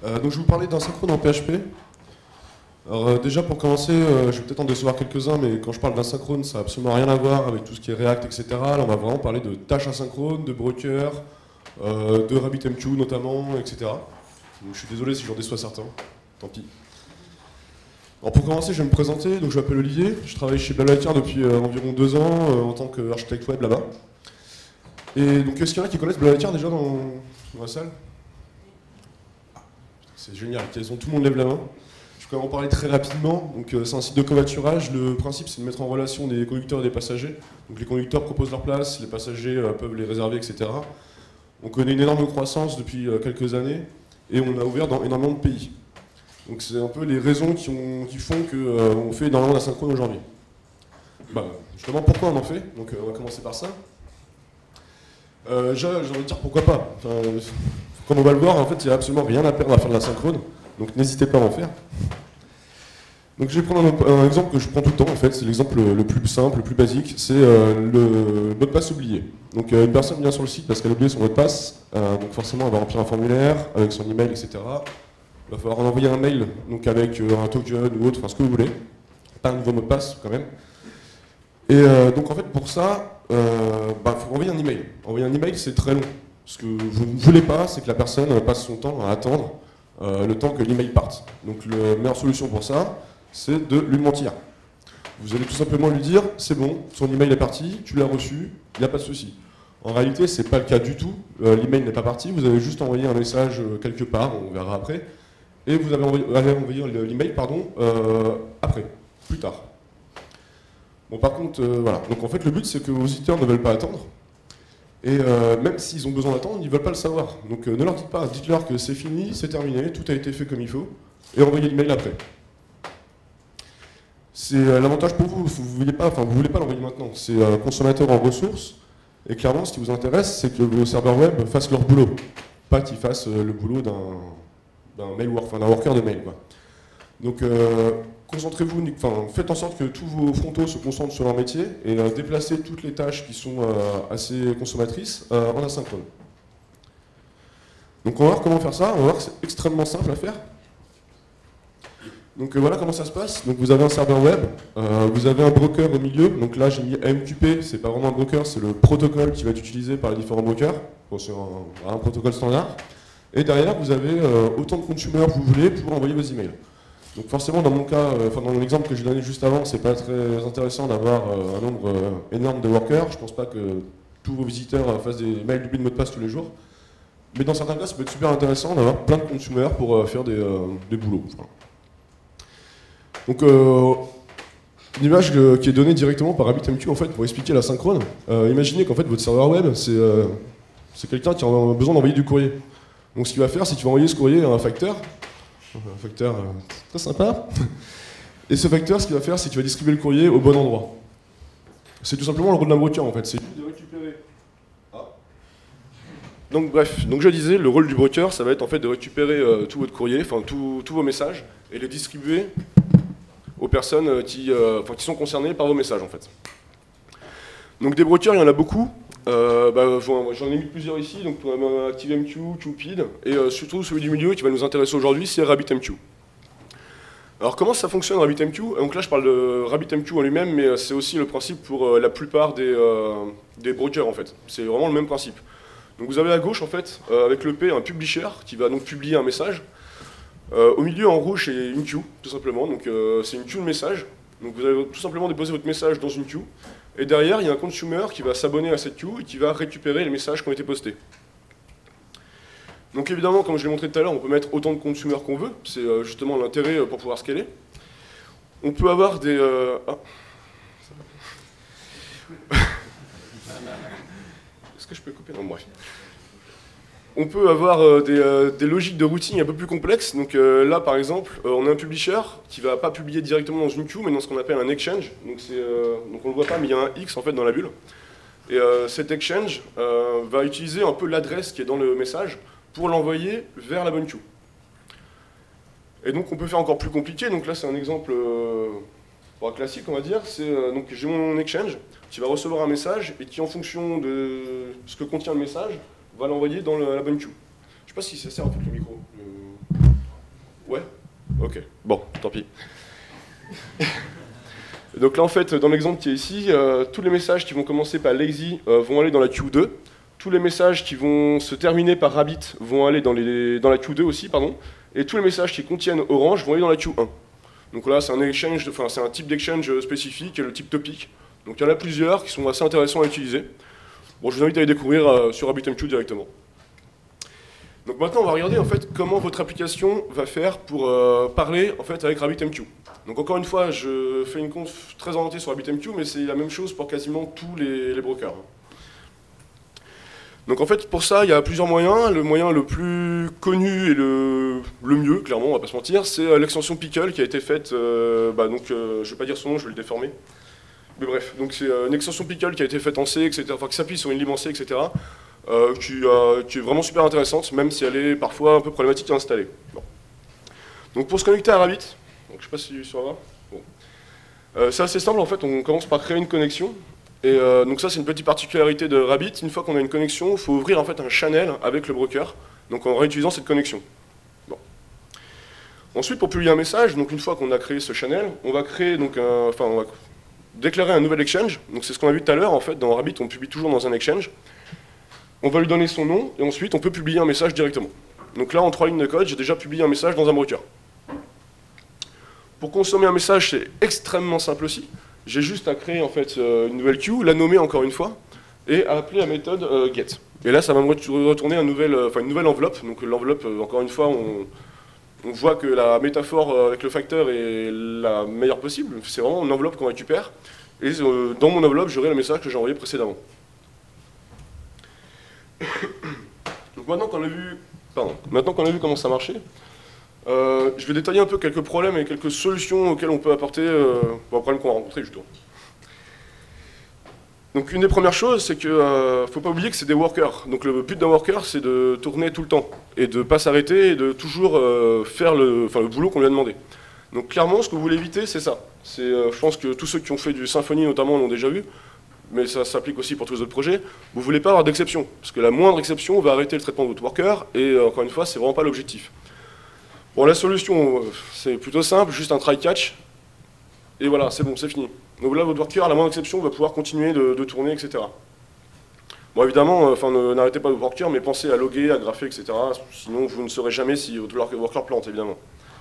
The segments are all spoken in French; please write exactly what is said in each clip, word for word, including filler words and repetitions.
Euh, donc je vais vous parler d'asynchrone en P H P. Alors euh, déjà pour commencer, euh, je vais peut-être en décevoir quelques-uns, mais quand je parle d'asynchrone, ça n'a absolument rien à voir avec tout ce qui est React, et cetera. Là on va vraiment parler de tâches asynchrones, de brokers, euh, de RabbitMQ notamment, et cetera. Donc je suis désolé si j'en déçois certains, tant pis. Alors pour commencer, je vais me présenter, donc je m'appelle Olivier, je travaille chez Blablacar depuis euh, environ deux ans euh, en tant qu'architecte web là-bas. Et donc est-ce qu'il y en a qui connaissent Blablacar déjà dans, dans la salle? C'est génial, quasiment tout le monde lève la main. Je peux en parler très rapidement. Donc, euh, c'est un site de covoiturage. Le principe, c'est de mettre en relation des conducteurs et des passagers. Donc, les conducteurs proposent leur place, les passagers euh, peuvent les réserver, et cetera. On connaît une énorme croissance depuis euh, quelques années et on a ouvert dans énormément de pays. Donc, c'est un peu les raisons qui, ont, qui font qu'on euh, fait énormément d'asynchrone aujourd'hui. Bah, justement, pourquoi on en fait? Donc, euh, on va commencer par ça. Euh, j'ai envie de dire pourquoi pas. Enfin, comme on va le voir, en fait, il n'y a absolument rien à perdre à faire de l'asynchrone. Donc n'hésitez pas à en faire. Donc je vais prendre un, un exemple que je prends tout le temps, en fait, c'est l'exemple le plus simple, le plus basique, c'est euh, le mot de passe oublié. Donc euh, une personne vient sur le site parce qu'elle a oublié son mot de passe, euh, donc forcément elle va remplir un formulaire avec son email, et cetera. Il va falloir en envoyer un mail donc avec euh, un token ou autre, enfin ce que vous voulez, pas un nouveau mot de passe quand même. Et euh, donc en fait pour ça, il euh, bah, faut envoyer un email. Envoyer un email c'est très long. Ce que vous ne voulez pas, c'est que la personne passe son temps à attendre euh, le temps que l'email parte. Donc la meilleure solution pour ça, c'est de lui mentir. Vous allez tout simplement lui dire, c'est bon, son email est parti, tu l'as reçu, il n'y a pas de souci. En réalité, ce n'est pas le cas du tout, euh, l'email n'est pas parti, vous avez juste envoyé un message euh, quelque part, on verra après, et vous avez envoyé, avez envoyé l'email pardon, euh, après, plus tard. Bon par contre, euh, voilà, donc en fait le but c'est que vos visiteurs ne veulent pas attendre, et euh, même s'ils ont besoin d'attendre, ils ne veulent pas le savoir. Donc euh, ne leur dites pas, dites-leur que c'est fini, c'est terminé, tout a été fait comme il faut, et envoyez l'email après. C'est euh, l'avantage pour vous, vous ne voulez pas, enfin, vous voulez pas l'envoyer maintenant, c'est un euh, consommateur en ressources, et clairement ce qui vous intéresse, c'est que vos serveurs web fassent leur boulot, pas qu'ils fassent euh, le boulot d'un mail work, enfin, d'un worker de mail, quoi. Donc euh, concentrez-vous, enfin, faites en sorte que tous vos frontaux se concentrent sur leur métier et euh, déplacez toutes les tâches qui sont euh, assez consommatrices euh, en asynchrone. Donc on va voir comment faire ça, on va voir que c'est extrêmement simple à faire. Donc euh, voilà comment ça se passe. Donc vous avez un serveur web, euh, vous avez un broker au milieu, donc là j'ai mis A M Q P, c'est pas vraiment un broker, c'est le protocole qui va être utilisé par les différents brokers, bon, c'est un, un protocole standard. Et derrière vous avez euh, autant de consommateurs que vous voulez pour envoyer vos emails. Donc forcément, dans mon cas, euh, enfin dans l'exemple que j'ai donné juste avant, c'est pas très intéressant d'avoir euh, un nombre euh, énorme de workers. Je pense pas que tous vos visiteurs euh, fassent des mails d'oubli de mot de passe tous les jours. Mais dans certains cas, ça peut être super intéressant d'avoir plein de consommateurs pour euh, faire des, euh, des boulots. Enfin. Donc, euh, une image euh, qui est donnée directement par RabbitMQ en fait pour expliquer la synchrone. Euh, imaginez qu'en fait votre serveur web, c'est euh, quelqu'un qui a besoin d'envoyer du courrier. Donc ce qu'il va faire, c'est qu'il va envoyer ce courrier à un facteur. Un facteur euh, très sympa. Et ce facteur, ce qu'il va faire, c'est qu'il va distribuer le courrier au bon endroit. C'est tout simplement le rôle d'un broker, en fait. C'est de récupérer. Ah. Donc bref, donc je disais, le rôle du broker, ça va être en fait de récupérer euh, tout votre courrier, enfin tous vos messages, et les distribuer aux personnes qui, euh, qui sont concernées par vos messages, en fait. Donc des brokers, il y en a beaucoup. Euh, bah, J'en ai mis plusieurs ici, donc ActiveMQ, Cupid, et euh, surtout celui du milieu qui va nous intéresser aujourd'hui, c'est RabbitMQ. Alors comment ça fonctionne RabbitMQ? Donc là je parle de RabbitMQ en lui-même, mais c'est aussi le principe pour euh, la plupart des, euh, des brokers en fait. C'est vraiment le même principe. Donc vous avez à gauche en fait, euh, avec le P, un publisher qui va donc publier un message. Euh, au milieu en rouge c'est une queue, tout simplement, donc euh, c'est une queue de message. Donc vous allez tout simplement déposer votre message dans une queue. Et derrière, il y a un consumer qui va s'abonner à cette queue et qui va récupérer les messages qui ont été postés. Donc évidemment, comme je l'ai montré tout à l'heure, on peut mettre autant de consommateurs qu'on veut. C'est euh, justement l'intérêt pour pouvoir scaler. On peut avoir des... Euh... Ah. Est-ce que je peux couper? Non, bref. On peut avoir euh, des, euh, des logiques de routing un peu plus complexes. Donc euh, là, par exemple, euh, on a un publisher qui ne va pas publier directement dans une queue, mais dans ce qu'on appelle un exchange. Donc, euh, donc on ne le voit pas, mais il y a un X en fait dans la bulle. Et euh, cet exchange euh, va utiliser un peu l'adresse qui est dans le message pour l'envoyer vers la bonne queue. Et donc on peut faire encore plus compliqué. Donc là, c'est un exemple euh, classique, on va dire. C'est euh, donc j'ai mon exchange qui va recevoir un message et qui, en fonction de ce que contient le message, va l'envoyer dans le, la bonne queue. Je ne sais pas si ça sert en fait le micro. Le... Ok, bon, tant pis. Donc là, en fait, dans l'exemple qui est ici, euh, tous les messages qui vont commencer par lazy euh, vont aller dans la queue deux. Tous les messages qui vont se terminer par rabbit vont aller dans, les, dans la queue deux aussi, pardon. Et tous les messages qui contiennent orange vont aller dans la queue un. Donc là, c'est un exchange, enfin, c'est un type d'exchange spécifique, le type topic. Donc il y en a plusieurs qui sont assez intéressants à utiliser. Bon, je vous invite à les découvrir euh, sur RabbitMQ directement. Donc maintenant, on va regarder en fait comment votre application va faire pour euh, parler en fait avec RabbitMQ. Donc encore une fois, je fais une conf très orientée sur RabbitMQ, mais c'est la même chose pour quasiment tous les, les brokers. Donc en fait, pour ça, il y a plusieurs moyens. Le moyen le plus connu et le, le mieux, clairement, on va pas se mentir, c'est euh, l'extension Pickle qui a été faite. Euh, bah, donc, euh, je vais pas dire son nom, je vais le déformer. Mais bref, donc c'est euh, une extension Pickle qui a été faite en C, et cetera. Enfin, qui s'appuie sur une lib en C, et cetera. Euh, qui, euh, qui est vraiment super intéressante, même si elle est parfois un peu problématique à installer. Bon. Donc pour se connecter à Rabbit, donc, je sais pas si ça va. Bon. Euh, c'est assez simple en fait, on commence par créer une connexion. Et euh, donc ça c'est une petite particularité de Rabbit. Une fois qu'on a une connexion, il faut ouvrir en fait un channel avec le broker, donc en réutilisant cette connexion. Bon. Ensuite pour publier un message, donc une fois qu'on a créé ce channel, on va créer donc un, enfin on va déclarer un nouvel exchange. Donc c'est ce qu'on a vu tout à l'heure en fait. Dans Rabbit on publie toujours dans un exchange. On va lui donner son nom, et ensuite on peut publier un message directement. Donc là, en trois lignes de code, j'ai déjà publié un message dans un broker. Pour consommer un message, c'est extrêmement simple aussi. J'ai juste à créer en fait une nouvelle queue, la nommer encore une fois, et à appeler la méthode euh, get. Et là, ça va me retourner un nouvel, euh, enfin, une nouvelle enveloppe. Donc l'enveloppe, euh, encore une fois, on, on voit que la métaphore euh, avec le facteur est la meilleure possible. C'est vraiment une enveloppe qu'on récupère. Et euh, dans mon enveloppe, j'aurai le message que j'ai envoyé précédemment. Donc maintenant qu'on a vu, pardon, maintenant qu'on a vu comment ça marchait, euh, je vais détailler un peu quelques problèmes et quelques solutions auxquelles on peut apporter euh, aux problèmes qu'on a rencontrés justement. Donc une des premières choses, c'est qu'il ne euh, faut pas oublier que c'est des workers. Donc le but d'un worker, c'est de tourner tout le temps et de ne pas s'arrêter et de toujours euh, faire le, enfin, le boulot qu'on lui a demandé. Donc clairement, ce que vous voulez éviter, c'est ça. C'est, euh, je pense que tous ceux qui ont fait du Symfony notamment l'ont déjà vu. Mais ça s'applique aussi pour tous les autres projets, vous ne voulez pas avoir d'exception, parce que la moindre exception va arrêter le traitement de votre worker, et euh, encore une fois, c'est vraiment pas l'objectif. Bon, la solution, euh, c'est plutôt simple, juste un try-catch, et voilà, c'est bon, c'est fini. Donc là, votre worker, à la moindre exception, va pouvoir continuer de, de tourner, et cetera. Bon, évidemment, euh, enfin, n'arrêtez pas votre worker, mais pensez à loguer, à grapher, et cetera. Sinon, vous ne saurez jamais si votre worker plante, évidemment.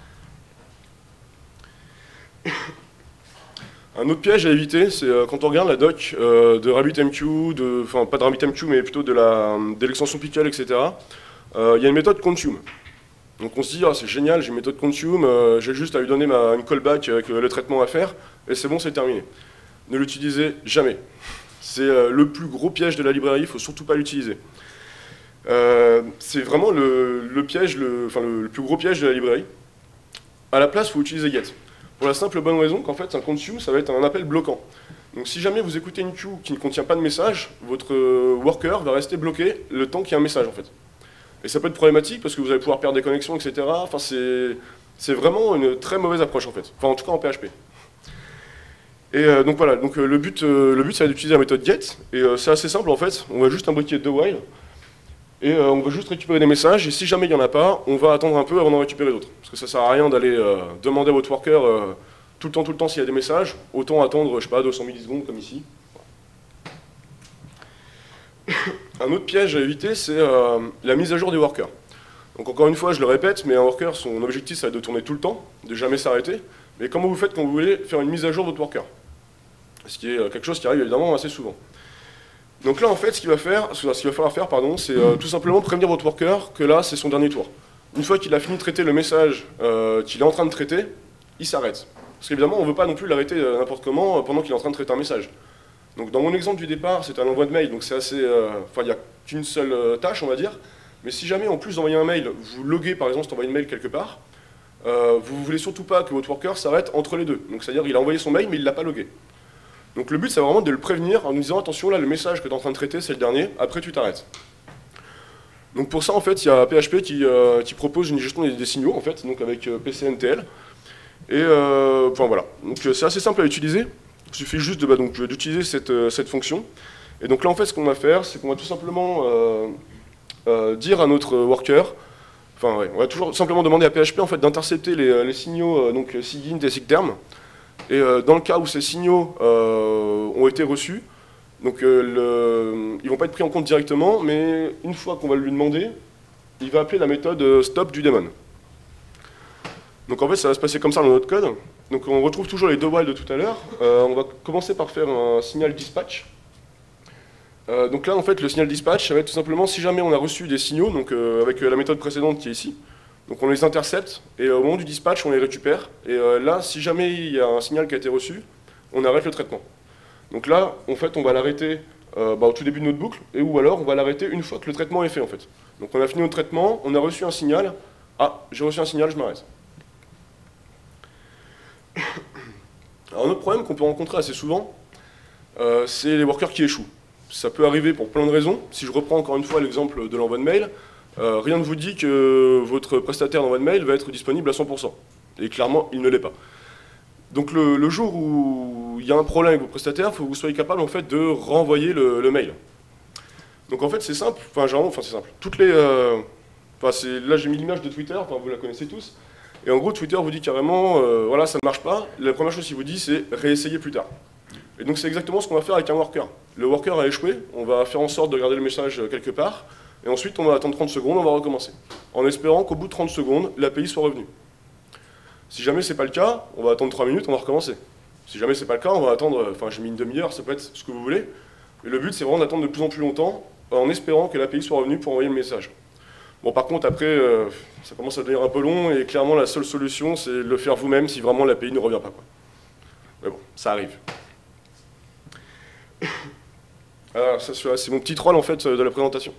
Un autre piège à éviter, c'est euh, quand on regarde la doc euh, de RabbitMQ, de, enfin pas de RabbitMQ, mais plutôt de l'extension Pickle, et cetera. Il euh, y a une méthode consume. Donc on se dit, ah, c'est génial, j'ai une méthode consume, euh, j'ai juste à lui donner ma, une callback avec euh, le traitement à faire, et c'est bon, c'est terminé. Ne l'utilisez jamais. C'est euh, le plus gros piège de la librairie, il ne faut surtout pas l'utiliser. Euh, c'est vraiment le, le piège, le, enfin, le, le plus gros piège de la librairie. À la place, il faut utiliser get. Pour la simple bonne raison qu'en fait, un consume, ça va être un appel bloquant. Donc si jamais vous écoutez une queue qui ne contient pas de message, votre worker va rester bloqué le temps qu'il y a un message, en fait. Et ça peut être problématique parce que vous allez pouvoir perdre des connexions, et cetera. Enfin, c'est vraiment une très mauvaise approche, en fait. Enfin, en tout cas en P H P. Et euh, donc voilà, donc, euh, le but, euh, le but c'est d'utiliser la méthode get. Et euh, c'est assez simple, en fait. On va juste imbriquer deux while. Et euh, on va juste récupérer des messages, et si jamais il n'y en a pas, on va attendre un peu avant d'en récupérer d'autres. Parce que ça ne sert à rien d'aller euh, demander à votre worker euh, tout le temps, tout le temps s'il y a des messages, autant attendre, je sais pas, deux cents millisecondes comme ici. Un autre piège à éviter, c'est euh, la mise à jour des workers. Donc encore une fois, je le répète, mais un worker, son objectif, c'est de tourner tout le temps, de jamais s'arrêter. Mais comment vous faites quand vous voulez faire une mise à jour de votre worker? Ce qui est quelque chose qui arrive évidemment assez souvent. Donc là, en fait, ce qu'il va faire, ce qu'il va falloir faire, pardon, c'est euh, tout simplement prévenir votre worker que là, c'est son dernier tour. Une fois qu'il a fini de traiter le message euh, qu'il est en train de traiter, il s'arrête. Parce qu'évidemment, on ne veut pas non plus l'arrêter euh, n'importe comment euh, pendant qu'il est en train de traiter un message. Donc dans mon exemple du départ, c'est un envoi de mail, donc c'est assez... Euh, enfin, il n'y a qu'une seule euh, tâche, on va dire. Mais si jamais, en plus d'envoyer un mail, vous loguez, par exemple, si vous envoyez une mail quelque part, euh, vous ne voulez surtout pas que votre worker s'arrête entre les deux. Donc c'est-à-dire qu'il a envoyé son mail, mais il ne l'a pas logué. Donc le but, c'est vraiment de le prévenir en nous disant « Attention, là, le message que tu es en train de traiter, c'est le dernier, après tu t'arrêtes ». Donc pour ça, en fait, il y a P H P qui, euh, qui propose une gestion des, des signaux, en fait, donc avec euh, P C N T L. Et euh, enfin voilà, donc c'est assez simple à utiliser. Il suffit juste de, bah, donc, d'utiliser cette, euh, cette fonction. Et donc là, en fait, ce qu'on va faire, c'est qu'on va tout simplement euh, euh, dire à notre worker, enfin ouais, on va toujours simplement demander à P H P en fait d'intercepter les, les signaux euh, donc SIGINT et SIGTERM. Et euh, dans le cas où ces signaux euh, ont été reçus, donc euh, le, ils vont pas être pris en compte directement, mais une fois qu'on va lui demander, il va appeler la méthode euh, stop du daemon. Donc en fait ça va se passer comme ça dans notre code. Donc on retrouve toujours les deux while de tout à l'heure. Euh, on va commencer par faire un signal dispatch. Euh, donc là en fait le signal dispatch ça va être tout simplement si jamais on a reçu des signaux, donc euh, avec la méthode précédente qui est ici. Donc on les intercepte et euh, au moment du dispatch on les récupère. Et euh, là si jamais il y a un signal qui a été reçu, on arrête le traitement. Donc là en fait on va l'arrêter euh, bah, au tout début de notre boucle, et ou alors on va l'arrêter une fois que le traitement est fait en fait. Donc on a fini notre traitement, on a reçu un signal, ah j'ai reçu un signal, je m'arrête. Alors un autre problème qu'on peut rencontrer assez souvent, euh, c'est les workers qui échouent. Ça peut arriver pour plein de raisons. Si je reprends encore une fois l'exemple de l'envoi de mail, euh, rien ne vous dit que votre prestataire d'envoi de mail va être disponible à cent pour cent. Et clairement, il ne l'est pas. Donc le, le jour où il y a un problème avec vos prestataires, il faut que vous soyez capable en fait, de renvoyer le, le mail. Donc en fait c'est simple, enfin généralement, enfin c'est simple. Toutes les, euh, enfin, là j'ai mis l'image de Twitter, enfin, vous la connaissez tous. Et en gros Twitter vous dit carrément, euh, voilà ça ne marche pas, la première chose qu'il vous dit c'est réessayer plus tard. Et donc c'est exactement ce qu'on va faire avec un worker. Le worker a échoué, on va faire en sorte de garder le message quelque part, et ensuite on va attendre trente secondes, on va recommencer. En espérant qu'au bout de trente secondes, l'A P I soit revenue. Si jamais c'est pas le cas, on va attendre trois minutes, on va recommencer. Si jamais c'est pas le cas, on va attendre, enfin j'ai mis une demi-heure, ça peut être ce que vous voulez. Mais le but c'est vraiment d'attendre de plus en plus longtemps, en espérant que l'A P I soit revenue pour envoyer le message. Bon par contre après, euh, ça commence à devenir un peu long, et clairement la seule solution c'est de le faire vous-même si vraiment l'A P I ne revient pas, quoi. Mais bon, ça arrive. Alors ça c'est mon petit troll en fait de la présentation.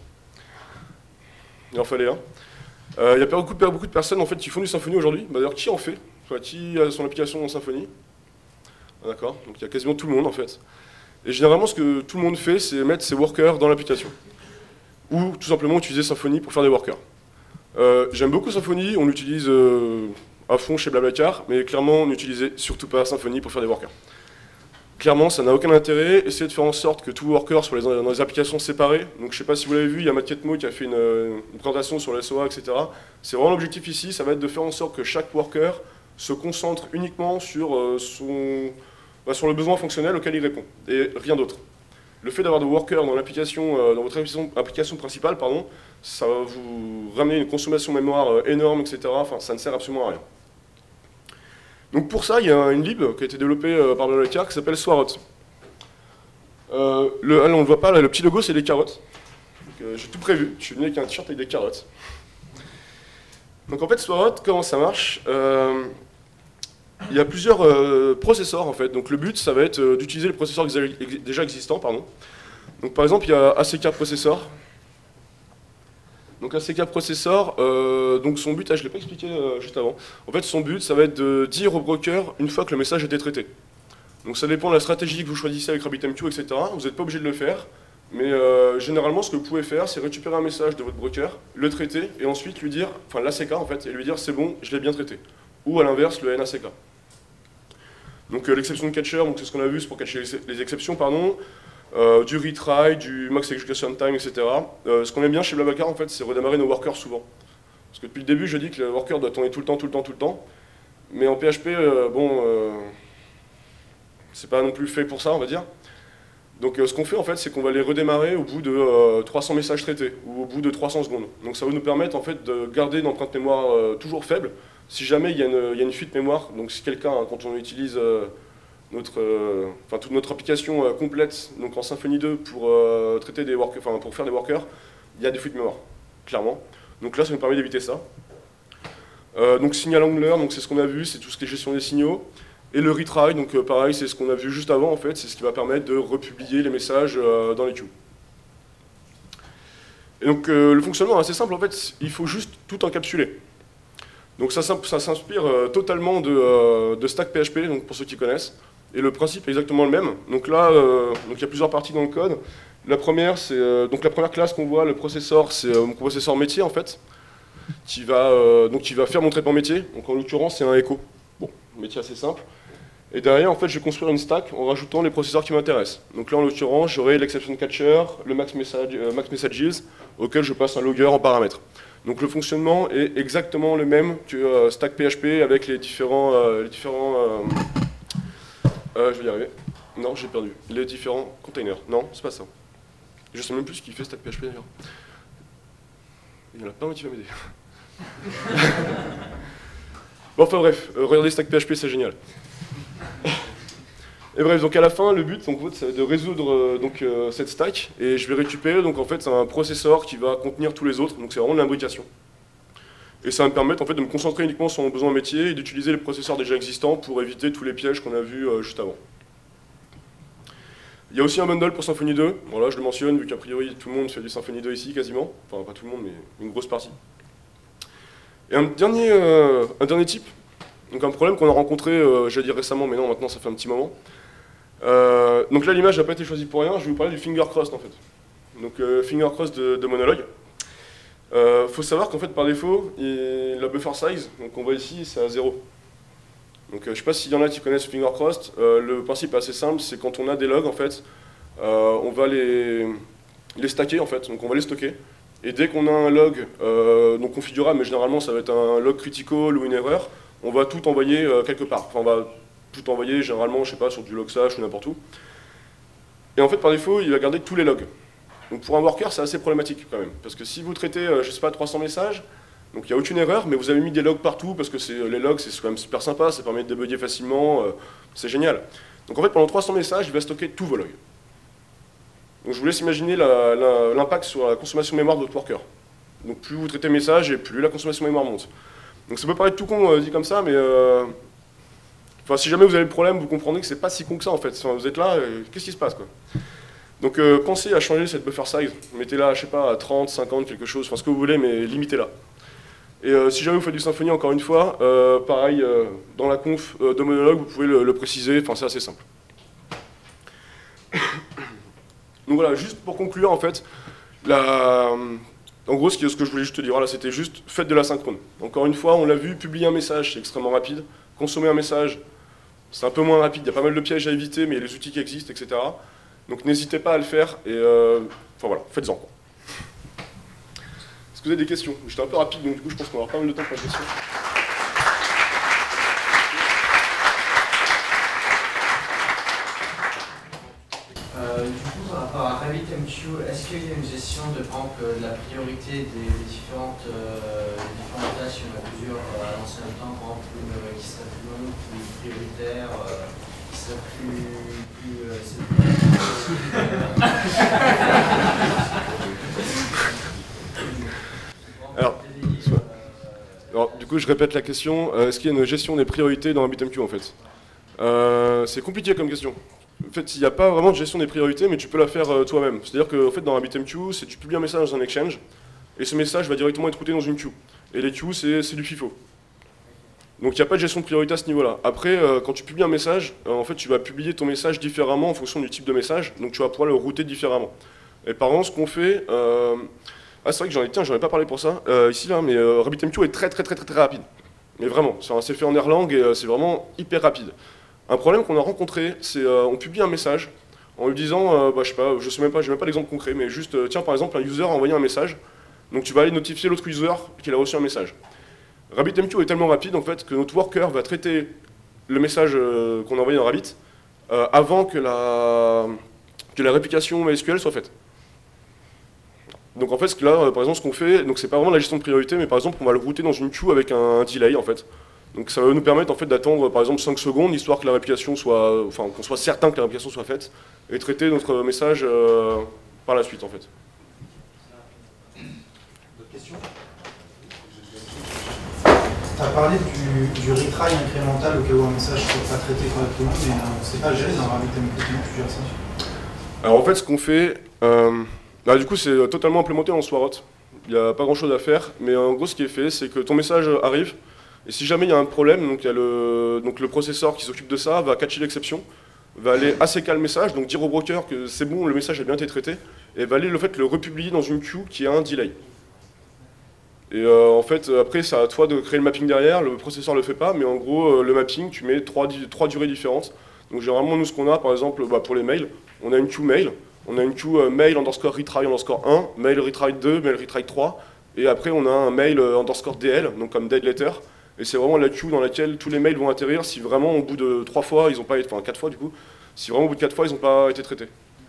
Il en fallait un. Euh, il y a beaucoup, beaucoup de personnes en fait qui font du Symfony aujourd'hui. Bah, d'ailleurs qui en fait? Enfin, qui a son application en Symfony? Ah, d'accord, donc il y a quasiment tout le monde en fait. Et généralement ce que tout le monde fait c'est mettre ses workers dans l'application. Ou tout simplement utiliser Symfony pour faire des workers. Euh, J'aime beaucoup Symfony, on l'utilise euh, à fond chez Blablacar, mais clairement n'utilisez surtout pas Symfony pour faire des workers. Clairement, ça n'a aucun intérêt. Essayez de faire en sorte que tout worker soit dans les applications séparées. Donc, je ne sais pas si vous l'avez vu, il y a Matt Ketmo qui a fait une, une présentation sur l'S O A, et cetera. C'est vraiment l'objectif ici, ça va être de faire en sorte que chaque worker se concentre uniquement sur, euh, son, bah, sur le besoin fonctionnel auquel il répond, et rien d'autre. Le fait d'avoir des workers dans l'application, euh, dans votre application, application principale, pardon, ça va vous ramener une consommation mémoire euh, énorme, et cetera. Enfin, ça ne sert absolument à rien. Donc pour ça, il y a une lib qui a été développée euh, par Blablacar qui s'appelle Swarot. Euh, le, allez, on ne le voit pas, là, le petit logo c'est des carottes. Euh, J'ai tout prévu, je suis venu avec un t-shirt avec des carottes. Donc en fait, Swarot, comment ça marche? euh, Il y a plusieurs euh, processeurs en fait. Donc le but, ça va être euh, d'utiliser les processeurs ex déjà existants. Pardon. Donc par exemple, il y a A C K Processor. Donc A C K Processor, euh, donc son but, ah, je ne l'ai pas expliqué euh, juste avant, en fait son but ça va être de dire au broker une fois que le message a été traité. Donc ça dépend de la stratégie que vous choisissez avec RabbitMQ, et cetera. Vous n'êtes pas obligé de le faire, mais euh, généralement ce que vous pouvez faire c'est récupérer un message de votre broker, le traiter et ensuite lui dire, enfin l'A C K en fait, et lui dire c'est bon, je l'ai bien traité. Ou à l'inverse le N A C K. Donc euh, l'exception de catcher, c'est ce qu'on a vu, c'est pour catcher les exceptions, pardon. Euh, du retry, du max execution time, et cetera. Euh, ce qu'on aime bien chez Blablacar, en fait, c'est redémarrer nos workers souvent. Parce que depuis le début, je dis que le worker doit tourner tout le temps, tout le temps, tout le temps. Mais en P H P, euh, bon, euh, c'est pas non plus fait pour ça, on va dire. Donc euh, ce qu'on fait, en fait, c'est qu'on va les redémarrer au bout de euh, trois cents messages traités, ou au bout de trois cents secondes. Donc ça va nous permettre, en fait, de garder une empreinte mémoire euh, toujours faible. Si jamais il y, y a une fuite mémoire, donc si quelqu'un, hein, quand on utilise... Euh, Notre, euh, enfin, toute notre application euh, complète donc en Symfony deux pour, euh, traiter des workers, enfin, pour faire des workers, il y a des fuites mémoire, clairement. Donc là, ça nous permet d'éviter ça. Euh, donc signal angler, c'est ce qu'on a vu, c'est tout ce qui est gestion des signaux. Et le retry, donc euh, pareil, c'est ce qu'on a vu juste avant, en fait, c'est ce qui va permettre de republier les messages euh, dans les queues. Et donc euh, le fonctionnement est assez simple, en fait, il faut juste tout encapsuler. Donc ça, ça s'inspire euh, totalement de, euh, de Stack P H P, donc pour ceux qui connaissent. Et le principe est exactement le même. Donc là, euh, donc il y a plusieurs parties dans le code. La première, c'est euh, donc la première classe qu'on voit, le processeur, c'est euh, mon processeur métier en fait, qui va euh, donc qui va faire mon traitement métier. Donc en l'occurrence, c'est un echo. Bon, métier assez simple. Et derrière, en fait, je vais construire une stack en rajoutant les processeurs qui m'intéressent. Donc là, en l'occurrence, j'aurai l'exception catcher, le max, message, euh, max messages, auquel je passe un logger en paramètre. Donc le fonctionnement est exactement le même que euh, Stack P H P avec les différents... Euh, les différents euh, euh, je vais y arriver. Non, j'ai perdu. Les différents containers. Non, c'est pas ça. Je sais même plus ce qu'il fait Stack P H P d'ailleurs. Il y en a pas un qui va m'aider. Bon, enfin bref, euh, regardez Stack P H P, c'est génial. Et bref, donc à la fin, le but, donc, c'est de résoudre euh, donc, euh, cette stack, et je vais récupérer, donc en fait, c'est un processeur qui va contenir tous les autres, donc c'est vraiment de l'imbrication. Et ça va me permettre en fait de me concentrer uniquement sur mon besoin métier et d'utiliser les processeurs déjà existants pour éviter tous les pièges qu'on a vus euh, juste avant. Il y a aussi un bundle pour Symfony deux, voilà, je le mentionne, vu qu'a priori tout le monde fait du Symfony deux ici, quasiment. Enfin, pas tout le monde, mais une grosse partie. Et un dernier, euh, un dernier type, donc un problème qu'on a rencontré, euh, j'allais dire récemment, mais non, maintenant ça fait un petit moment. Euh, donc là, l'image n'a pas été choisie pour rien, je vais vous parler du finger crossed en fait. Donc euh, finger crossed de, de Monologue. Il euh, faut savoir qu'en fait, par défaut, il, la buffer size, donc on voit ici, c'est à zéro. Donc euh, je ne sais pas s'il y en a qui connaissent finger crossed, euh, le principe est assez simple, c'est quand on a des logs en fait, euh, on va les, les stacker en fait, donc on va les stocker. Et dès qu'on a un log euh, donc configurable, mais généralement ça va être un log critical ou une erreur, on va tout envoyer euh, quelque part. Enfin, on va tout envoyer généralement, je sais pas, sur du logstash ou n'importe où. Et en fait, par défaut, il va garder tous les logs. Donc pour un worker, c'est assez problématique quand même. Parce que si vous traitez, euh, je sais pas, trois cents messages, donc il n'y a aucune erreur, mais vous avez mis des logs partout, parce que les logs, c'est quand même super sympa, ça permet de débugger facilement, euh, c'est génial. Donc en fait, pendant trois cents messages, il va stocker tous vos logs. Donc je vous laisse imaginer l'impact sur la consommation mémoire de votre worker. Donc plus vous traitez le message, et plus la consommation mémoire monte. Donc ça peut paraître tout con euh, dit comme ça, mais euh, enfin, si jamais vous avez le problème, vous comprenez que c'est pas si con que ça en fait. Enfin, vous êtes là, qu'est-ce qui se passe quoi? Donc euh, pensez à changer cette buffer size, mettez-la, je sais pas, à trente, cinquante, quelque chose, enfin ce que vous voulez, mais limitez-la. Et euh, si jamais vous faites du Symfony, encore une fois, euh, pareil, euh, dans la conf euh, de Monologue, vous pouvez le, le préciser, enfin c'est assez simple. Donc voilà, juste pour conclure en fait, la... En gros, ce que je voulais juste te dire, là, c'était juste faites de la synchrone. Encore une fois, on l'a vu, publier un message, c'est extrêmement rapide. Consommer un message, c'est un peu moins rapide. Il y a pas mal de pièges à éviter, mais il y a les outils qui existent, et cetera. Donc n'hésitez pas à le faire, et euh, enfin voilà, faites-en. Est-ce que vous avez des questions? J'étais un peu rapide, donc du coup, je pense qu'on va avoir pas mal de temps pour les questions. Euh, du coup, par rapport à RabbitMQ, est-ce qu'il y a une gestion de, par exemple, de la priorité des différentes, euh, des différentes tâches? Il y en a plusieurs euh, à l'ancien temps, par exemple, une euh, qui serait plus longue, plus prioritaire, euh, qui serait plus... plus euh, alors, alors, du coup, je répète la question. Euh, est-ce qu'il y a une gestion des priorités dans RabbitMQ, en fait? euh, C'est compliqué comme question. En fait, il n'y a pas vraiment de gestion des priorités, mais tu peux la faire euh, toi-même. C'est-à-dire que en fait, dans RabbitMQ, c'est tu publies un message dans un exchange, et ce message va directement être routé dans une queue. Et les queues, c'est du FIFO. Donc il n'y a pas de gestion de priorité à ce niveau-là. Après, euh, quand tu publies un message, euh, en fait, tu vas publier ton message différemment en fonction du type de message, donc tu vas pouvoir le router différemment. Et par exemple, ce qu'on fait... Euh... Ah, c'est vrai que j'en ai, tiens, j'en ai pas parlé pour ça, euh, ici, là, mais euh, RabbitMQ est très, très, très, très, très rapide. Mais vraiment, c'est fait en Erlang et euh, c'est vraiment hyper rapide. Un problème qu'on a rencontré, c'est euh, on publie un message en lui disant, euh, bah, je sais pas, je sais même pas, j'ai même pas d'exemple concret, mais juste, euh, tiens, par exemple, un user a envoyé un message, donc tu vas aller notifier l'autre user qu'il a reçu un message. RabbitMQ est tellement rapide en fait que notre worker va traiter le message euh, qu'on a envoyé dans Rabbit euh, avant que la, que la réplication MySQL soit faite. Donc en fait, là, par exemple, ce qu'on fait, donc c'est pas vraiment la gestion de priorité, mais par exemple, on va le router dans une queue avec un, un delay en fait. Donc ça va nous permettre en fait d'attendre par exemple cinq secondes, histoire que la réplication soit, enfin qu'on soit certain que la réplication soit faite, et traiter notre message euh, par la suite en fait. D'autres questions? Tu as parlé du, du retry incrémental au cas où un message ne soit pas traité correctement, mais euh, c'est pas géré dans RabbitMQ, comment tu gères ça? Alors en fait, ce qu'on fait, euh, bah, du coup, c'est totalement implémenté en Swarot. Il n'y a pas grand chose à faire, mais en gros, ce qui est fait, c'est que ton message arrive, et si jamais il y a un problème, donc, il y a le, donc le processeur qui s'occupe de ça va catcher l'exception, va aller asséquer le message, donc dire au broker que c'est bon, le message a bien été traité, et va aller le, fait, le republier dans une queue qui a un delay. Et euh, en fait, après, c'est à toi de créer le mapping derrière, le processeur ne le fait pas, mais en gros, euh, le mapping, tu mets trois, trois durées différentes. Donc généralement, nous, ce qu'on a, par exemple, bah, pour les mails, on a une queue mail, on a une queue euh, mail underscore retry underscore un, mail retry deux, mail retry trois, Et après, on a un mail underscore D L, donc comme dead letter. Et c'est vraiment la queue dans laquelle tous les mails vont atterrir si vraiment au bout de trois fois, ils ont pas été, enfin quatre fois du coup, si vraiment au bout de quatre fois, ils n'ont pas été traités.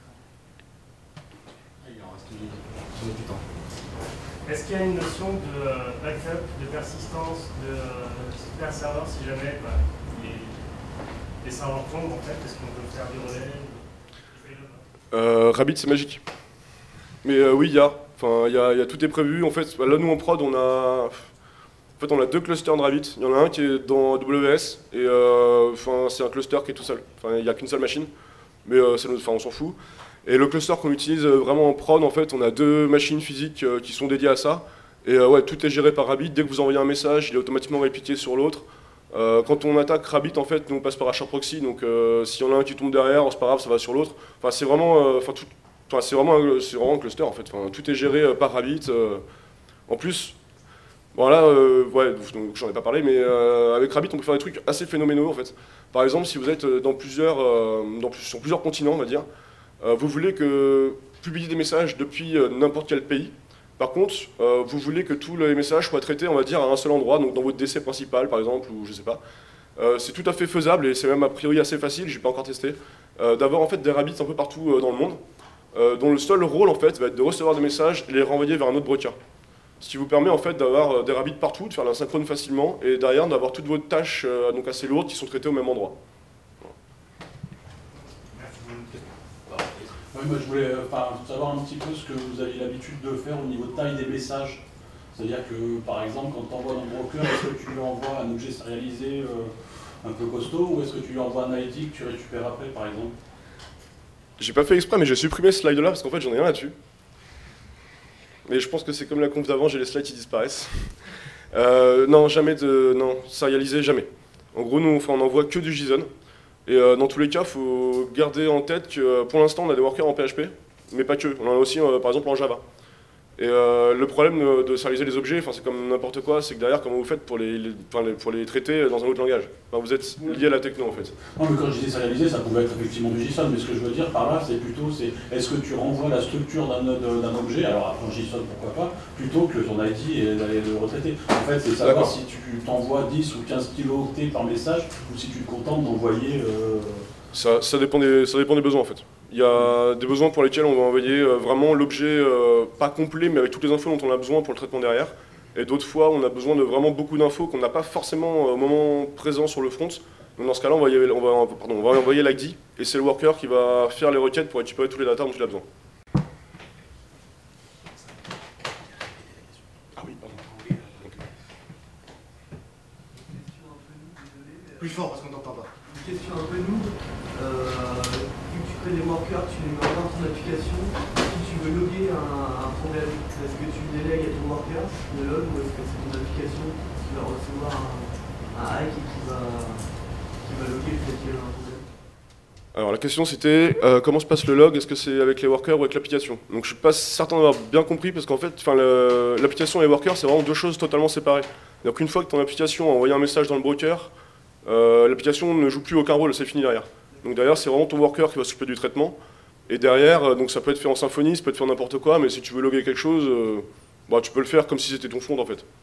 Est-ce qu'il y a une notion de backup, de persistance, de super serveur si jamais bah, les, les serveurs tombent en fait? Est-ce qu'on peut faire des relais? euh, Rabbit c'est magique. Mais euh, oui, il y a. Enfin, il y a, y a tout est prévu. En fait, là nous en prod, on a, en fait, on a deux clusters de Rabbit. Il y en a un qui est dans A W S et euh, enfin, c'est un cluster qui est tout seul. Enfin, il n'y a qu'une seule machine, mais euh, c'est, enfin, on s'en fout. Et le cluster qu'on utilise vraiment en prod, en fait, on a deux machines physiques euh, qui sont dédiées à ça. Et euh, ouais, tout est géré par Rabbit. Dès que vous envoyez un message, il est automatiquement répliqué sur l'autre. Euh, quand on attaque Rabbit, en fait, nous on passe par HRProxy. Donc euh, s'il y en a un qui tombe derrière, c'est pas grave, ça va sur l'autre. Enfin, c'est vraiment, euh, enfin, tout, enfin, c'est vraiment, un, c'est vraiment un cluster en fait. Enfin, tout est géré euh, par Rabbit. Euh. En plus, bon là, euh, ouais, donc j'en ai pas parlé, mais euh, avec Rabbit, on peut faire des trucs assez phénoménaux en fait. Par exemple, si vous êtes dans plusieurs, euh, dans, sur plusieurs continents, on va dire. Euh, vous voulez que publier des messages depuis euh, n'importe quel pays. Par contre, euh, vous voulez que tous les messages soient traités, on va dire, à un seul endroit, donc dans votre D C principal, par exemple, ou je sais pas. Euh, c'est tout à fait faisable et c'est même a priori assez facile, j'ai pas encore testé, euh, d'avoir en fait des Rabbits un peu partout euh, dans le monde, euh, dont le seul rôle en fait va être de recevoir des messages et les renvoyer vers un autre broker. Ce qui vous permet en fait d'avoir euh, des Rabbits partout, de faire la synchrone facilement et derrière d'avoir toutes vos tâches euh, donc assez lourdes qui sont traitées au même endroit. Oui, moi je voulais enfin, savoir un petit peu ce que vous avez l'habitude de faire au niveau de taille des messages. C'est-à-dire que, par exemple, quand tu envoies dans le broker, est-ce que tu lui envoies un objet sérialisé euh, un peu costaud ou est-ce que tu lui envoies un I D que tu récupères après, par exemple? J'ai pas fait exprès, mais j'ai supprimé ce slide-là parce qu'en fait j'en ai rien là-dessus. Mais je pense que c'est comme la conf d'avant, j'ai les slides qui disparaissent. Euh, non, jamais de... Non, sérialisé, jamais. En gros, nous, enfin, on n'envoie que du JSON. Et euh, dans tous les cas, il faut garder en tête que euh, pour l'instant, on a des workers en P H P, mais pas que. On en a aussi, euh, par exemple, en Java. Et euh, le problème de, de sérialiser les objets, c'est comme n'importe quoi, c'est que derrière, comment vous faites pour les, les, les, pour les traiter dans un autre langage? Enfin, vous êtes lié à la techno, en fait. Non, mais quand je disais sérialisé, ça pouvait être effectivement du JSON, mais ce que je veux dire par là, c'est plutôt, c'est est-ce que tu renvoies la structure d'un objet, alors en JSON, pourquoi pas, plutôt que ton I D et d'aller le retraiter. En fait, c'est savoir si tu t'envoies dix ou quinze kilooctets par message, ou si tu te contentes d'envoyer... Euh... Ça, ça, dépend des, ça dépend des besoins, en fait. Il y a des besoins pour lesquels on va envoyer euh, vraiment l'objet, euh, pas complet, mais avec toutes les infos dont on a besoin pour le traitement derrière. Et d'autres fois, on a besoin de vraiment beaucoup d'infos qu'on n'a pas forcément au moment présent sur le front. Donc dans ce cas-là, on va, on va, pardon, on va envoyer l'I D, et c'est le worker qui va faire les requêtes pour récupérer tous les data dont il a besoin. Ah oui, pardon. Okay. Plus fort parce qu'on t'entend pas. Une question un peu noob. Euh, vu que tu crées des workers, tu les mets dans ton application. Si tu veux loguer un, un problème, est-ce que tu délègues à ton worker le log ou est-ce que c'est ton application qui va recevoir un, un hack et qui va, qui va loguer peut-être qu'il y a un problème? Alors la question c'était euh, comment se passe le log, est-ce que c'est avec les workers ou avec l'application? Donc je suis pas certain d'avoir bien compris parce qu'en fait l'application et les workers c'est vraiment deux choses totalement séparées. Donc une fois que ton application a envoyé un message dans le broker, euh, l'application ne joue plus aucun rôle, c'est fini derrière. Donc derrière c'est vraiment ton worker qui va s'occuper du traitement. Et derrière, euh, donc ça peut être fait en Symfony, ça peut être fait n'importe quoi, mais si tu veux loguer quelque chose, euh, bah, tu peux le faire comme si c'était ton front en fait.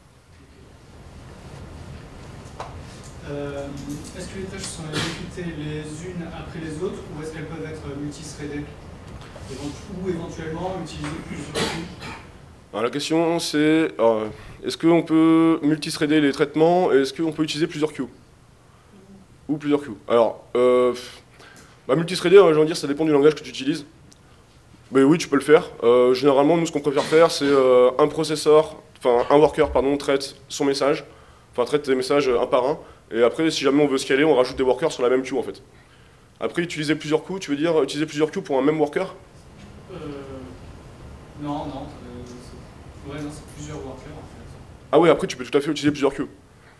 Euh, est-ce que les tâches sont exécutées les unes après les autres ou est-ce qu'elles peuvent être multithreadées ou éventuellement utiliser plusieurs queues? Alors la question c'est, est-ce qu'on peut multithreader les traitements et est-ce qu'on peut utiliser plusieurs queues? Ou plusieurs queues. Alors, euh, bah, multithreader, j'ai envie de dire, ça dépend du langage que tu utilises. Mais oui, tu peux le faire. Euh, généralement, nous, ce qu'on préfère faire, c'est euh, un processeur, enfin un worker, pardon, traite son message, enfin traite les messages un par un. Et après, si jamais on veut scaler, on rajoute des workers sur la même queue en fait. Après, utiliser plusieurs queues, tu veux dire utiliser plusieurs queues pour un même worker? euh, Non, non. Euh, ouais, non, c'est plusieurs workers en fait. Ah oui, après, tu peux tout à fait utiliser plusieurs queues.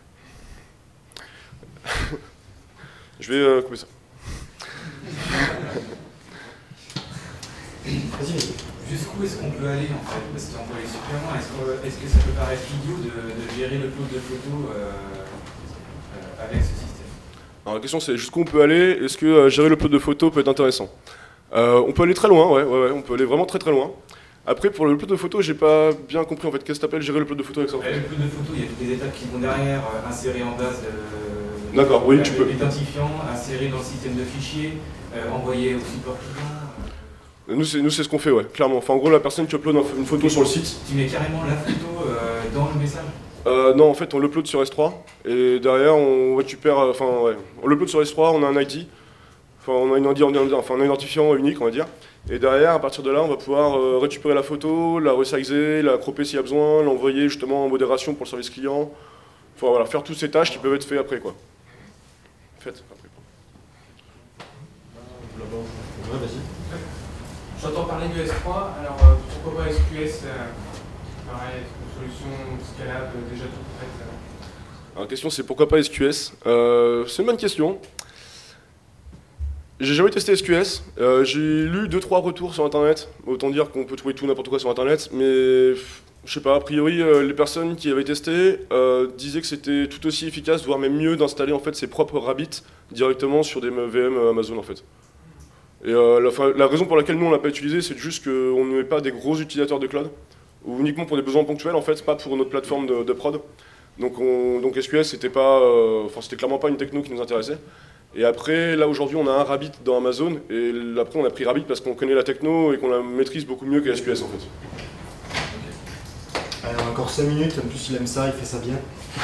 Je vais euh, couper ça. Jusqu'où est-ce qu'on peut aller en fait? Parce qu'on peut aller super loin. Est-ce que, est-ce que ça peut paraître idiot de, de gérer le flot de photos euh, euh, avec ce système? Alors la question c'est jusqu'où on peut aller? Est-ce que euh, gérer le plot de photos peut être intéressant? euh, On peut aller très loin, ouais, ouais, ouais, on peut aller vraiment très très loin. Après, pour le upload de photo, j'ai pas bien compris en fait. Qu'est-ce que t'appelles gérer le upload de photo avec ça en fait? Le upload de photo, il y a toutes les étapes qui vont derrière, euh, insérer en base euh, D'accord, oui, tu peux. l'identifiant, insérer dans le système de fichiers, euh, envoyer au support client. Nous, c'est nous, c'est ce qu'on fait, ouais, clairement. Enfin, en gros, la personne qui upload une photo sur le site. Tu mets carrément la photo euh, dans le message? Euh, non, en fait, on l'upload sur S trois et derrière, on récupère. Enfin, ouais, on l'upload sur S trois, on a un I D. Enfin, on a, une, enfin, on a un identifiant unique, on va dire. Et derrière, à partir de là, on va pouvoir euh, récupérer la photo, la resizer, la cropper s'il y a besoin, l'envoyer justement en modération pour le service client. Enfin voilà, faire toutes ces tâches qui peuvent être faites après, quoi. Faites après. Ouais, vas-y. J'entends parler de S trois, alors euh, pourquoi pas S Q S euh, pareil, une solution scalable déjà toute prête. Euh. Alors la question c'est pourquoi pas S Q S euh, c'est une bonne question. J'ai jamais testé S Q S, euh, j'ai lu deux trois retours sur internet, autant dire qu'on peut trouver tout n'importe quoi sur internet, mais je sais pas, a priori euh, les personnes qui avaient testé euh, disaient que c'était tout aussi efficace, voire même mieux d'installer en fait ses propres Rabbit directement sur des V M Amazon en fait. Et euh, la, la raison pour laquelle nous on l'a pas utilisé, c'est juste qu'on n'est pas des gros utilisateurs de cloud, ou uniquement pour des besoins ponctuels en fait, pas pour notre plateforme de, de prod. Donc, on, donc S Q S c'était pas, euh, enfin c'était clairement pas une techno qui nous intéressait. Et après, là aujourd'hui, on a un Rabbit dans Amazon, et après on a pris Rabbit parce qu'on connaît la techno et qu'on la maîtrise beaucoup mieux que S Q S en fait. Okay. Alors encore cinq minutes, en plus il aime ça, il fait ça bien.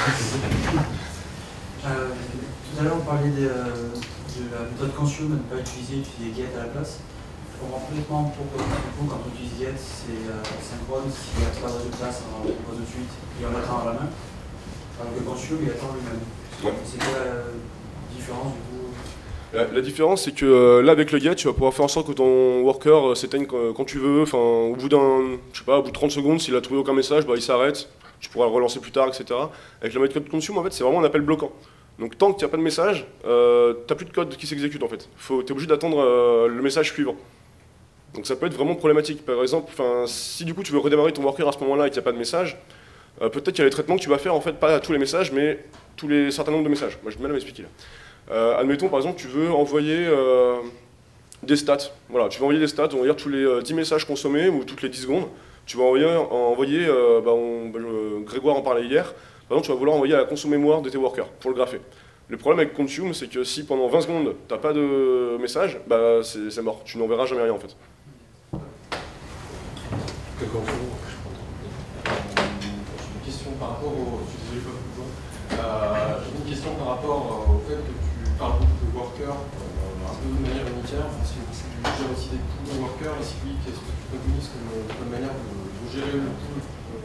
euh, tout à l'heure on parlait de, de la méthode consume, de ne pas utiliser, utiliser get à la place. Je comprends complètement pourquoi du coup, quand on utilise get, c'est euh, synchrone, s'il y a trois heures de place, on repose tout de suite et on attend à la main. Alors que consume, il attend lui-même. Ouais. C'est quoi la différence du coup? La, la différence, c'est que euh, là, avec le get, tu vas pouvoir faire en sorte que ton worker euh, s'éteigne quand, quand tu veux. Enfin, au bout d'un, je sais pas, au bout de trente secondes, s'il a trouvé aucun message, bah, il s'arrête. Tu pourras le relancer plus tard, et cetera. Avec la méthode consume, en fait, c'est vraiment un appel bloquant. Donc, tant qu'il n'y a pas de message, euh, tu n'as plus de code qui s'exécute, en fait. Tu es obligé d'attendre euh, le message suivant. Donc, ça peut être vraiment problématique. Par exemple, si du coup, tu veux redémarrer ton worker à ce moment-là et qu'il n'y a pas de message, euh, peut-être qu'il y a les traitements que tu vas faire, en fait, pas à tous les messages, mais tous les certain nombre de messages. Moi, j'ai du mal à m'expliquer là. Euh, admettons par exemple tu veux envoyer euh, des stats. Voilà, tu vas envoyer des stats, on va dire tous les euh, dix messages consommés ou toutes les dix secondes. Tu vas envoyer, envoyer euh, bah, on, bah, euh, Grégoire en parlait hier, par exemple tu vas vouloir envoyer à la conso-mémoire de tes workers pour le grapher. Le problème avec consume, c'est que si pendant vingt secondes tu n'as pas de message, bah, c'est mort, tu n'enverras jamais rien en fait. Une question par rapport au... Euh, une question par rapport au fait que tu parles beaucoup de workers euh, un peu de manière unitaire, parce que tu gères aussi des pools de workers, et si oui, qu'est-ce que tu préconises comme, comme manière de, de gérer le pool?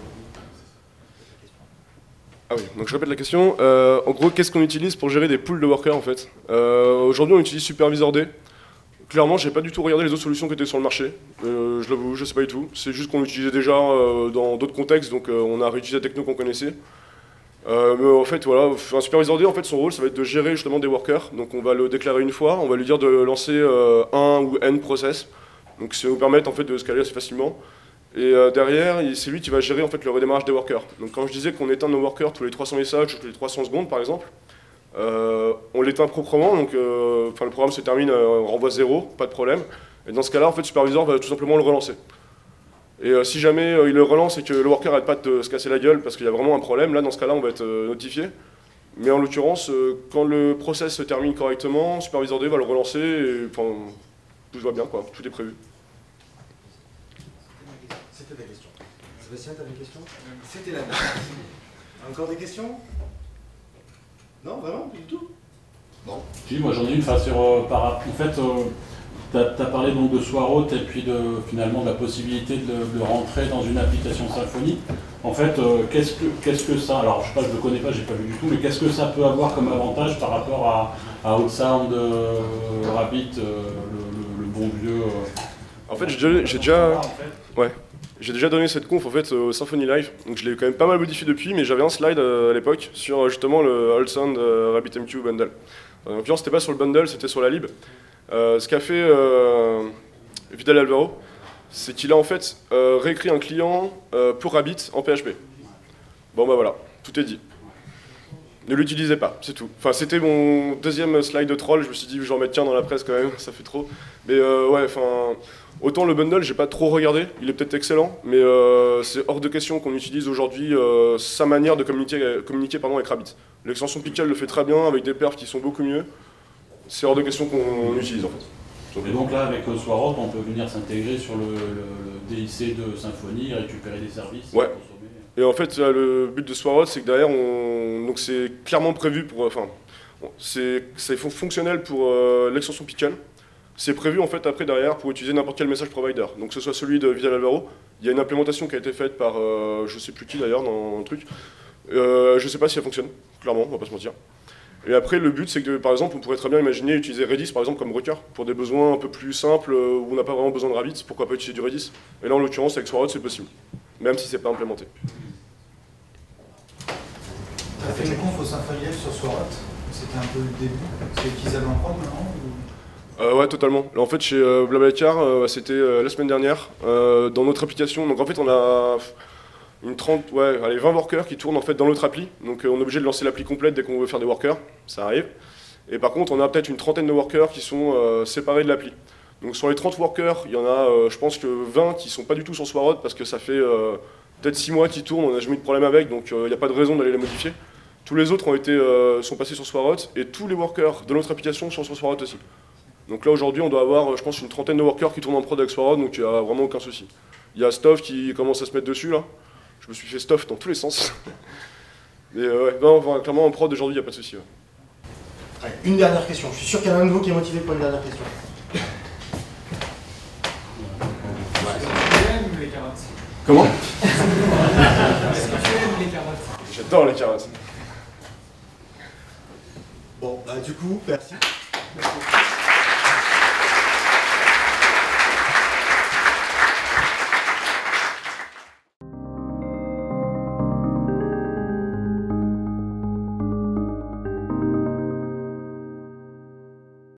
Ah oui, donc je répète la question. Euh, en gros, qu'est-ce qu'on utilise pour gérer des pools de workers en fait? euh, Aujourd'hui, on utilise Supervisor D. Clairement, j'ai pas du tout regardé les autres solutions qui étaient sur le marché. Euh, je l'avoue, je sais pas du tout. C'est juste qu'on l'utilisait déjà euh, dans d'autres contextes, donc euh, on a réutilisé la techno qu'on connaissait. Euh, mais en fait, voilà, un supervisor D, en fait, son rôle, ça va être de gérer justement des workers. Donc on va le déclarer une fois, on va lui dire de lancer euh, un ou n process. Donc ça va nous permettre en fait de scaler assez facilement. Et euh, derrière, c'est lui qui va gérer en fait le redémarrage des workers. Donc quand je disais qu'on éteint nos workers tous les trois cents messages, tous les trois cents secondes par exemple, euh, on l'éteint proprement. Donc euh, le programme se termine, euh, on renvoie zéro, pas de problème. Et dans ce cas-là, en fait, le supervisor va tout simplement le relancer. Et euh, si jamais euh, il le relance et que le worker n'arrête pas de se casser la gueule parce qu'il y a vraiment un problème, là dans ce cas-là on va être euh, notifié. Mais en l'occurrence, euh, quand le process se termine correctement, Supervisor D va le relancer et enfin, tout va bien, quoi, tout est prévu. C'était ta question. Sébastien, tu as une question? C'était la question. Encore des questions? Non, vraiment, pas du tout? Bon. Si, moi j'en ai une, enfin, sur, euh, par, en fait, euh, tu as parlé donc de Swarroot et puis de, finalement de la possibilité de, de rentrer dans une application Symfony. En fait, euh, qu'est-ce que, qu'est-ce que ça, alors je sais pas, je ne le connais pas, j'ai pas vu du tout, mais qu'est-ce que ça peut avoir comme avantage par rapport à, à Outsound, euh, Rabbit, euh, le, le, le bon vieux... Euh, en fait, j'ai déjà, ouais, j'ai déjà donné cette conf en fait, au Symfony Live, donc je l'ai quand même pas mal modifié depuis, mais j'avais un slide euh, à l'époque sur justement le Outsound euh, RabbitMQ bundle. En l'occurrence, c'était pas sur le bundle, c'était sur la lib. Euh, ce qu'a fait euh, Vidal Alvaro, c'est qu'il a en fait euh, réécrit un client euh, pour Rabbit en P H P. Bon bah voilà, tout est dit. Ne l'utilisez pas, c'est tout. Enfin, c'était mon deuxième slide de troll, je me suis dit, je vais en mettre qu'un dans la presse quand même, ça fait trop. Mais euh, ouais, enfin, autant le bundle, j'ai pas trop regardé, il est peut-être excellent, mais euh, c'est hors de question qu'on utilise aujourd'hui euh, sa manière de communiquer, communiquer pardon, avec Rabbit. L'extension Pickle le fait très bien, avec des perfs qui sont beaucoup mieux. C'est hors de question qu'on utilise en fait. Et donc là, avec euh, Swaroth, on peut venir s'intégrer sur le, le, le D I C de Symfony, récupérer des services. Ouais. Et en fait, le but de Swaroth, c'est que derrière, on... donc c'est clairement prévu pour, enfin, c'est fonctionnel pour euh, l'extension Pickle. C'est prévu en fait après derrière pour utiliser n'importe quel message provider. Donc que ce soit celui de Visual Alvaro, il y a une implémentation qui a été faite par, euh, je sais plus qui d'ailleurs dans le truc. Euh, je sais pas si elle fonctionne, clairement, on va pas se mentir. Et après, le but, c'est que, par exemple, on pourrait très bien imaginer utiliser Redis, par exemple, comme broker, pour des besoins un peu plus simples, où on n'a pas vraiment besoin de Rabbit, pourquoi pas utiliser du Redis. Et là, en l'occurrence, avec Swaroth, c'est possible, même si c'est pas implémenté. Tu as fait une conf au Symfony sur Swaroth, c'était un peu le début, c'est utilisable en prod maintenant ou... euh, Ouais, totalement. Là, en fait, chez euh, Blablacar, euh, c'était euh, la semaine dernière, euh, dans notre application, donc en fait, on a... Une trente, ouais, allez, vingt workers qui tournent en fait dans l'autre appli, donc euh, on est obligé de lancer l'appli complète dès qu'on veut faire des workers, ça arrive. Et par contre, on a peut-être une trentaine de workers qui sont euh, séparés de l'appli. Donc sur les trente workers, il y en a, euh, je pense que vingt qui sont pas du tout sur Swaroth parce que ça fait euh, peut-être six mois qu'ils tournent, on n'a jamais eu de problème avec, donc il euh, n'y a pas de raison d'aller les modifier. Tous les autres ont été, euh, sont passés sur Swaroth et tous les workers de notre application sont sur Swaroth aussi. Donc là aujourd'hui, on doit avoir, je pense, une trentaine de workers qui tournent en prod avec Swaroth, donc il n'y a vraiment aucun souci. Il y a Stuff qui commence à se mettre dessus là. Je me suis fait stuff dans tous les sens. Mais euh, ouais, non, enfin, clairement en prod aujourd'hui, il n'y a pas de souci. Ouais. Allez, une dernière question. Je suis sûr qu'il y en a un de vous qui est motivé pour une dernière question. Est-ce que tu aimes les carottes? Comment? Est-ce que tu aimes les carottes? J'adore les carottes. Bon, bah du coup, merci. Merci.